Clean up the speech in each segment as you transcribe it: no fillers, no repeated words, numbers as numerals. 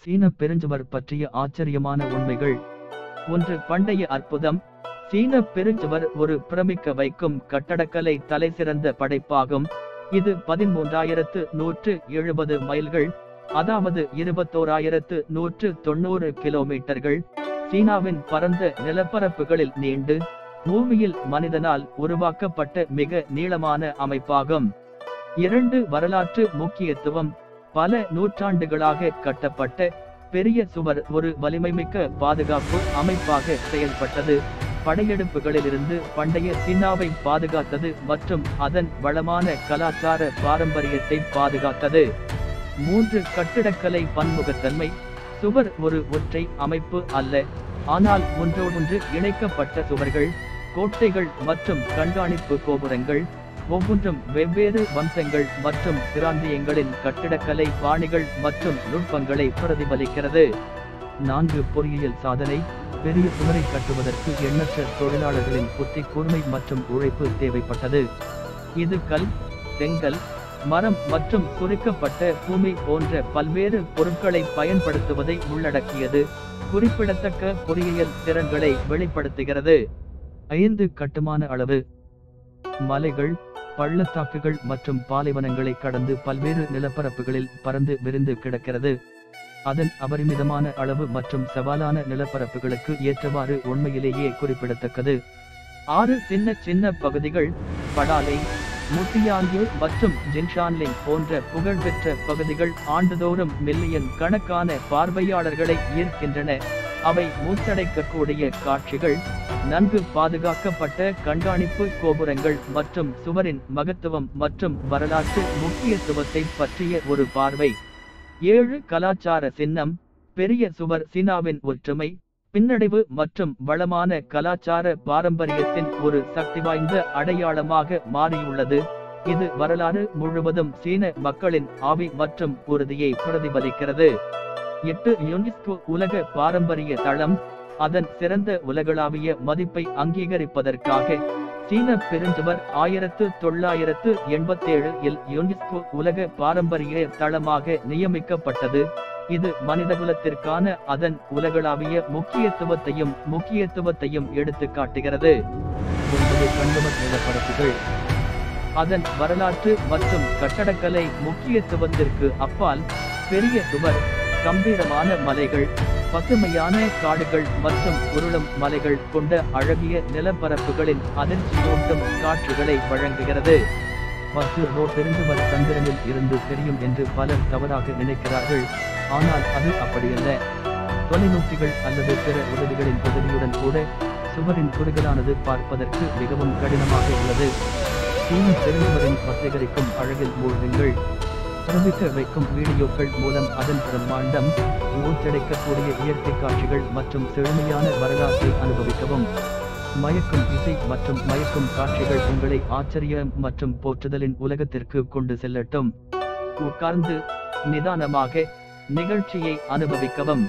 சீன பெருஞ்சுவர் பற்றிய ஆச்சரியமான உண்மைகள். 1. பண்டைய அற்புதம். சீன பெருஞ்சுவர் ஒரு பிரமிக்க வைக்கும் கட்டடக்கலை தலைசிறந்த படைப்பாகும். இது 13,170 மைல்கள், அதாவது 21,190 கிலோமீட்டர்கள், சீனாவின் பரந்த நிலப்பரப்புகளில் நீண்டு பூமியில் மனிதனால் உருவாக்கப்பட்ட மிக நீளமான அமைப்பாகும். 2. வரலாற்று முக்கியத்துவம். பல நூற்றாண்டுகளாக கட்டப்பட்ட பெரிய சுவர் ஒரு வலிமைமிக்க பாதுகாப்பு அமைப்பாக செயல்பட்டது. படையெடுப்புகளிலிருந்து பண்டைய சீனாவை பாதுகாத்தது மற்றும் அதன் வளமான கலாச்சார பாரம்பரியத்தை பாதுகாத்தது. 3. கட்டிடக்கலை பன்முகத்தன்மை. சுவர் ஒரு ஒற்றை அமைப்பு அல்ல, ஆனால் ஒன்றோடொன்று இணைக்கப்பட்ட சுவர்கள், கோட்டைகள் மற்றும் கண்காணிப்பு கோபுரங்கள், ஒவ்வொன்றும் வெவ்வேறு வம்சங்கள் மற்றும் பிராந்தியங்களின் கட்டிடக்கலை பாணிகள் மற்றும் நுட்பங்களை பிரதிபலிக்கிறது. 4. பொறியியல் சாதனை. பெரிய சுவரை கட்டுவதற்கு எண்ணற்ற தொழிலாளர்களின் புத்தி கூர்மை மற்றும் உழைப்பு தேவைப்பட்டது. இது கல், செங்கல், மரம் மற்றும் சுருக்கப்பட்ட பூமி போன்ற பல்வேறு பொருட்களை பயன்படுத்துவதை உள்ளடக்கியது. குறிப்பிடத்தக்க பொறியியல் திறன்களை வெளிப்படுத்துகிறது. 5. கட்டுமான அளவு. மலைகள், பள்ளத்தாக்குகள் மற்றும் பாலைவனங்களை கடந்து பல்வேறு நிலப்பரப்புகளில் பறந்து விரிந்து கிடக்கிறது. அதன் அபரிமிதமான அளவு மற்றும் சவாலான நிலப்பரப்புகளுக்கு ஏற்றவாறு உண்மையிலேயே குறிப்பிடத்தக்கது. 6. சின்ன பகுதிகள். படாலை, முட்டியாங்கு மற்றும் ஜின்ஷான்லிங் போன்ற புகழ்பெற்ற பகுதிகள் ஆண்டுதோறும் மில்லியன் கணக்கான பார்வையாளர்களை ஈர்க்கின்றன. அவை மூச்சடைக்கக்கூடிய காட்சிகள், நன்கு பாதுகாக்கப்பட்ட கண்காணிப்பு கோபுரங்கள் மற்றும் சுவரின் மகத்துவம் மற்றும் வரலாற்று முக்கியத்துவத்தை பற்றிய ஒரு பார்வை. 7. கலாச்சார சின்னம். பெரிய சுவர் சீனாவின் ஒற்றுமை, பின்னடைவு மற்றும் வளமான கலாச்சார பாரம்பரியத்தின் ஒரு சக்திவாய்ந்த அடையாளமாக மாறியுள்ளது. இது வரலாறு முழுவதும் சீன மக்களின் ஆவி மற்றும் உறுதியை பிரதிபலிக்கிறது. 8. யுனெஸ்கோ உலக பாரம்பரிய தளம். அதன் சிறந்த உலகளாவிய மதிப்பை அங்கீகரிப்பதற்காக சீன பெருஞ்சுவர் 1987 இல் யுனெஸ்கோ உலக பாரம்பரிய தளமாக நியமிக்கப்பட்டது. இது மனிதகுலத்திற்கான அதன் உலகளாவிய முக்கியத்துவத்தையும் எடுத்து காட்டுகிறது. 9. கண்கவர் நிலப்பரப்புகள். அதன் வரலாற்று மற்றும் கட்டடக்கலை முக்கியத்துவத்திற்கு அப்பால், பெரிய சுவர் கம்பீரமான மலைகள், பசுமையான காடுகள் மற்றும் உருளும் மலைகள் கொண்ட அழகிய நிலப்பரப்புகளின் அதிர்ச்சியூட்டும் காட்சிகளை வழங்குகிறது. 10. பெருஞ்சுவர் சந்திரனில் இருந்து தெரியும் என்று பலர் தவறாக நினைக்கிறார்கள், ஆனால் அது அப்படியல்ல. தொலைநோக்கிகள் அல்லது பிற உதவிகளின் உதவியுடன் கூட சுவரின் குறுகலானது பார்ப்பதற்கு மிகவும் கடினமாக உள்ளது. சீன பெருஞ்சுவரின் பத்திரிகரிக்கும் அழகில் மூழ்குங்கள். பிரமிக்க வைக்கும் வீடியோக்கள் மூலம் அதன் பிரம்மாண்டம், மூச்சடைக்கக்கூடிய இயற்கை காட்சிகள் மற்றும் செழுமையான வரலாற்றை அனுபவிக்கவும். மயக்கும் இசை மற்றும் மயக்கும் காட்சிகள் உங்களை ஆச்சரியம் மற்றும் போற்றுதலின் உலகத்திற்கு கொண்டு செல்லட்டும். உட்கார்ந்து நிதானமாக நிகழ்ச்சியை அனுபவிக்கவும்.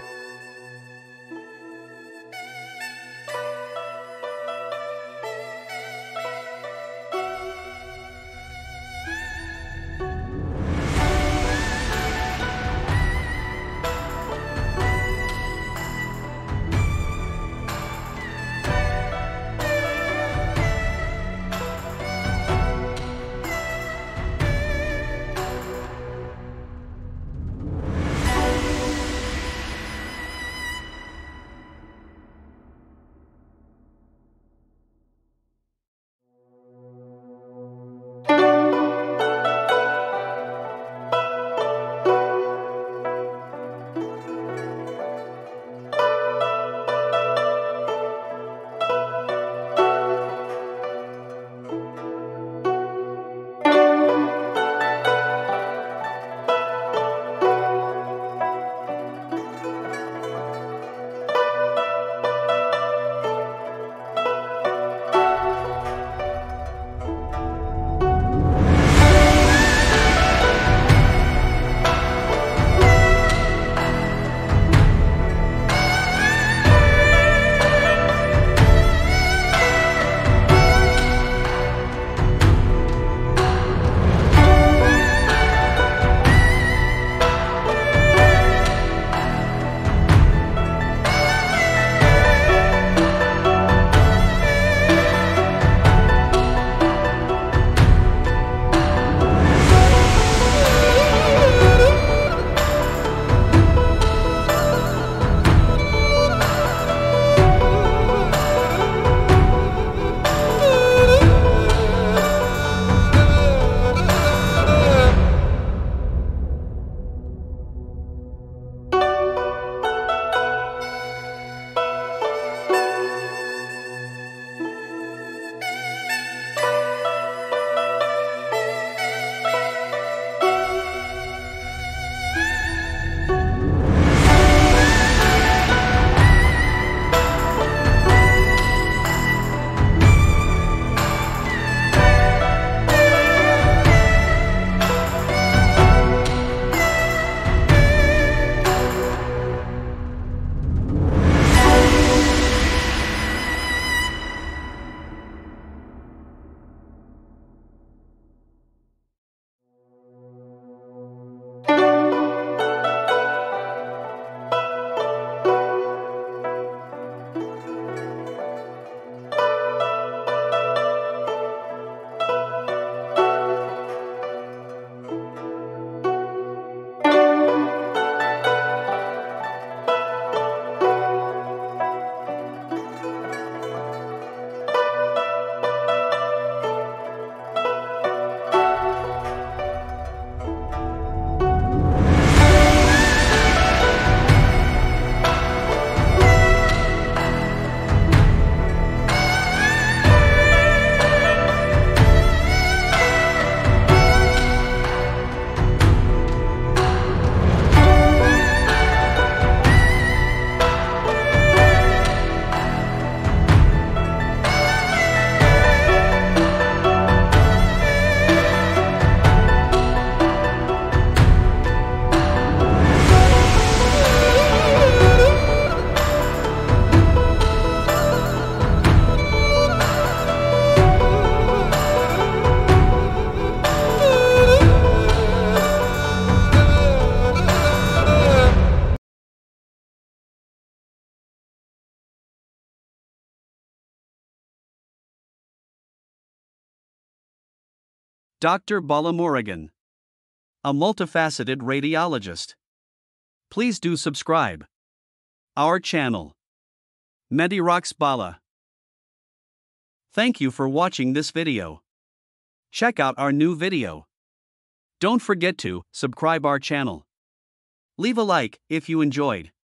Dr. Bala, a multifaceted radiologist. Please do subscribe our channel. Medirox Bala. Thank you for watching this video. Check out our new video. Don't forget to subscribe our channel. Leave a like if you enjoyed.